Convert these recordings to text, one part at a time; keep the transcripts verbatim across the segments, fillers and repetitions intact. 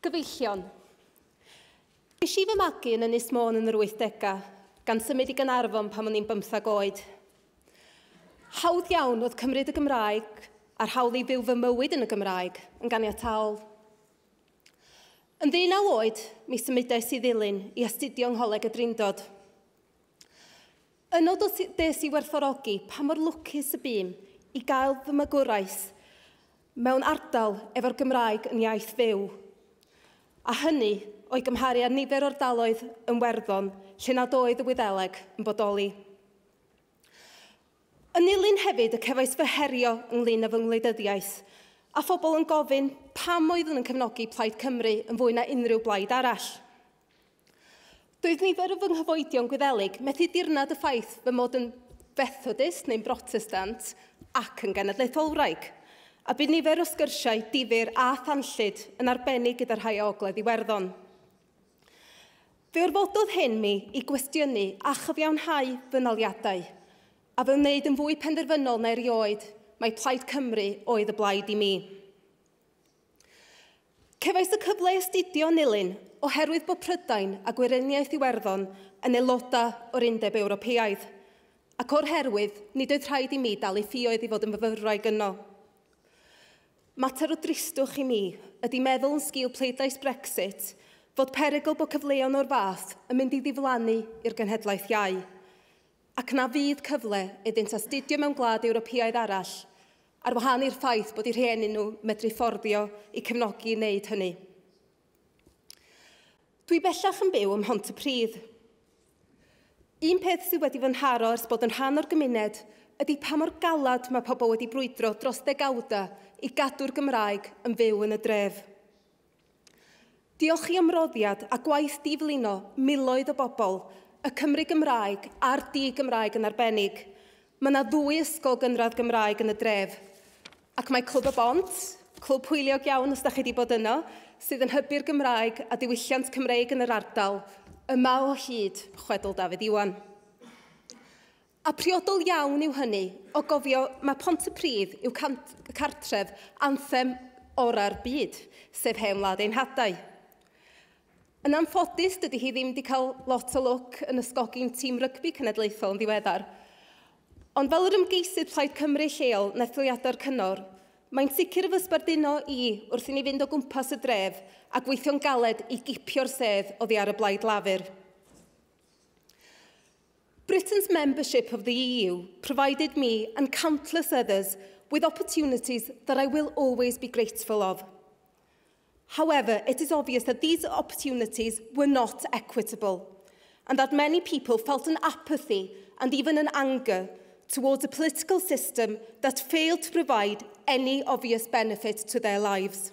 Gyfeillion. Nes i fy magu yn Ynys Môn yn yr wythdegau, gan symud i Gaernarfon pan o'n i'n bymtheg oed. Hawdd iawn oedd cymryd y Gymraeg a'r hawl i fyw fy mywyd yn y Gymraeg yn ganiataol. Yn ddeunaw oed, mi symudais i ddilyn i astudio ngholeg y Drindod. Yno des i werthfawrogi pa mor lwcus y bym i gael fy magwraeth mewn ardal efo'r Gymraeg yn iaith fyw. A hynny o'i gymharu â nifer o'r ardaloedd yn Werddon lle nad oedd y Wyddeleg yn bodoli. Yn ilyn hefyd y cefais fy herio ynglyn â fy ngwleidyddiaeth, a phobl yn gofyn pam oeddwn yn cefnogi Plaid Cymru yn fwy na unrhyw blaid arall. Doedd nifer o fy nghyfoedion Gwyddelig methu dirnad y ffaith fy mod yn Fethodist neu'n Brotestant ac yn genedlaetholwraig, a bydd nifer o sgyrsiau difyr a thanllyd yn arbennig gyda'r rhai o ogledd Iwerddon. Fe orfododd hyn mi i gwestiynu a chyfiawnhau fy naliadau, a fe wneud yn fwy penderfynol na erioed mae Plaid Cymru oedd y blaid i mi. Cefais y cyfle i astudio yn Nulyn oherwydd bod Prydain a Gweriniaeth Iwerddon yn aelodau o'r Undeb Ewropeaidd, ac o'r herwydd nid oedd rhaid i mi dal i ffïoedd i fod yn fyfyrwraig yno. Mater o dristwch i mi ydy meddwl yn sgil pleidlais Brexit fod perygl bod cyfleon o'r fath yn mynd i ddiflannu i'r genhedlaeth iau, ac na fydd cyfle iddynt astudio mewn gwlad Ewropeaidd arall, ar wahân i'r ffaith bod eu rhieni nhw medru fforddio i cefnogi i wneud hynny. Dwi bellach yn byw ym Mhontypridd. Un peth sydd wedi fy nharo ers bod yn rhan o'r gymuned ydy pa mor galad mae pobl wedi brwydro dros ddegawda i gadw'r Gymraeg yn fyw yn y dref. Diolch i ymroddiad a gwaith diflino miloedd o bobl, y Cymru Gymraeg a'r di-Gymraeg yn arbennig, mae yna ddwy ysgol gynradd Gymraeg yn y dref, ac mae Clwb y Bont, clwb hwyliog iawn os da chi wedi bod yno, sydd yn hybu'r Gymraeg a diwylliant Cymreig yn yr ardal, yma o hyd chwedl Dafydd Iwan. A priodol iawn yw hynny o gofio mae Pontypridd yw cartref anthem ora'r byd, sef Hen Wlad ein Hadau. Yn anffodus, dydy hi ddim wedi cael lot o lwc yn ysgogi'n tîm rygbi cenedlaethol yn ddiweddar. Ond fel yr ymgeisydd Plaid Cymru lleol na etholiadau'r cyngor, mae'n sicr y fysbarduno i wrth i ni fynd o gwmpas y dref a gweithio'n galed i gipio'r sedd oddi ar y blaid lafur. Britain's membership of the E U provided me and countless others with opportunities that I will always be grateful of. However, it is obvious that these opportunities were not equitable, and that many people felt an apathy and even an anger towards a political system that failed to provide any obvious benefit to their lives.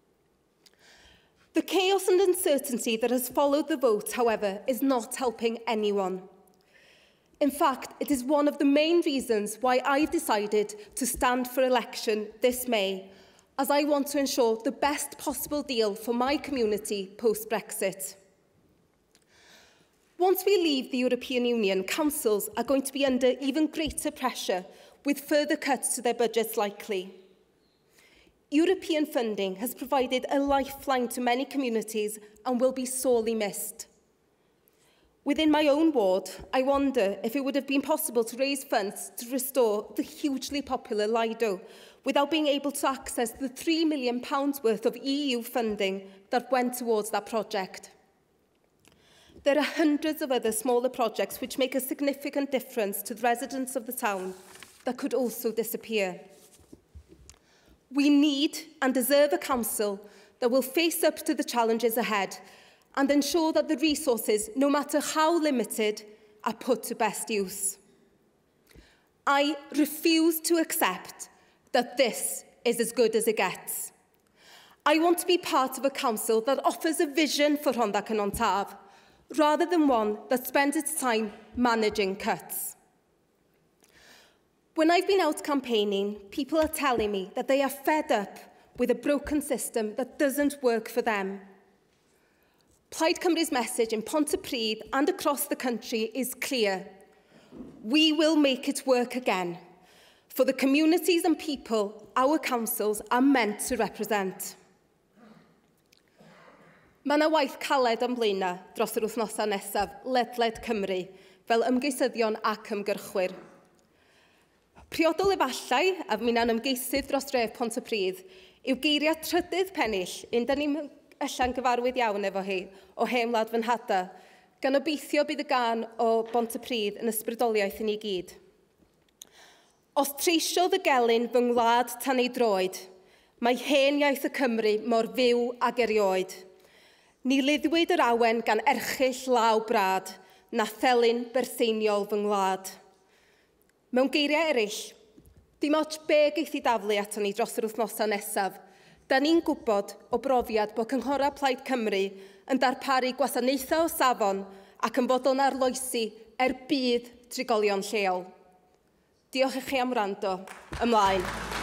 The chaos and uncertainty that has followed the vote, however, is not helping anyone. In fact, it is one of the main reasons why I've decided to stand for election this May, as I want to ensure the best possible deal for my community post-Brexit. Once we leave the European Union, councils are going to be under even greater pressure, with further cuts to their budgets likely. European funding has provided a lifeline to many communities and will be sorely missed. Within my own ward, I wonder if it would have been possible to raise funds to restore the hugely popular Lido without being able to access the three million pounds worth of E U funding that went towards that project. There are hundreds of other smaller projects which make a significant difference to the residents of the town that could also disappear. We need and deserve a council that will face up to the challenges ahead and ensure that the resources, no matter how limited, are put to best use. I refuse to accept that this is as good as it gets. I want to be part of a council that offers a vision for Rhondda Cynon Taf, rather than one that spends its time managing cuts. When I've been out campaigning, people are telling me that they are fed up with a broken system that doesn't work for them. Plaid Cymru's message in Pontypridd and across the country is clear. We will make it work again for the communities and people our councils are meant to represent. Mae yna waith caled am blaenau dros yr wythnosau nesaf ledled Cymru fel ymgeisyddion ac ymgyrchwyr. Priodol efallai, a mi na'n ymgeisydd dros dref Pontypridd, yw geiriau trydydd pennill, un da ni'n allan gyfarwydd iawn efo hi, o Heimlad fy Nhada, gan obeithio bydd y gan o Pontypridd yn ysbrydoliaeth i ni gyd. Os treisiodd y gelyn fy ngwlad tan ei droed, mae hen iaith y Cymru mor fyw ag erioed. Ni liddwyd yr awen gan erchyll law brad, na thelyn berseiniol fy ngwlad. Mewn geiriau eraill, dim ots be geith i daflu ato ni dros yr wythnosau nesaf, da ni'n gwybod o brofiad bod Cynghorau Plaid Cymru yn darparu gwasanaethau o safon ac yn fodlon arloesi er bydd trigolion lleol. Diolch i chi am wrando. Ymlaen.